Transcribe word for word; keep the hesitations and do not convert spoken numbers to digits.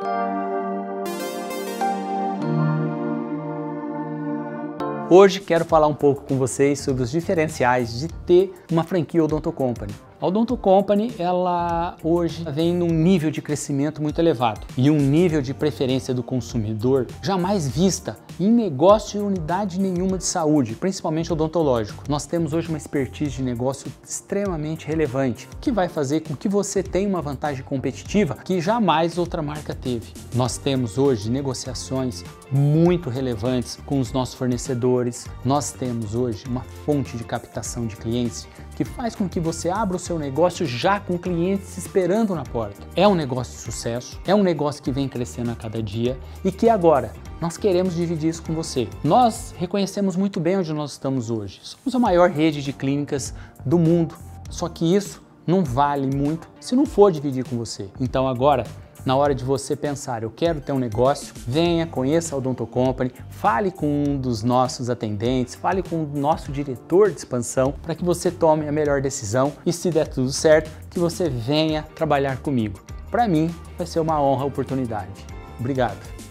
Hoje quero falar um pouco com vocês sobre os diferenciais de ter uma franquia Odonto Company. A Odonto Company, ela hoje vem num nível de crescimento muito elevado e um nível de preferência do consumidor jamais vista em negócio e unidade nenhuma de saúde, principalmente odontológico. Nós temos hoje uma expertise de negócio extremamente relevante, que vai fazer com que você tenha uma vantagem competitiva que jamais outra marca teve. Nós temos hoje negociações muito relevantes com os nossos fornecedores. Nós temos hoje uma fonte de captação de clientes que faz com que você abra o seu negócio já com clientes esperando na porta. É um negócio de sucesso, é um negócio que vem crescendo a cada dia e que agora nós queremos dividir isso com você. Nós reconhecemos muito bem onde nós estamos hoje. Somos a maior rede de clínicas do mundo, só que isso não vale muito se não for dividir com você. Então agora, na hora de você pensar, eu quero ter um negócio, venha, conheça a Odonto Company, fale com um dos nossos atendentes, fale com o nosso diretor de expansão para que você tome a melhor decisão e, se der tudo certo, que você venha trabalhar comigo. Para mim, vai ser uma honra, oportunidade. Obrigado.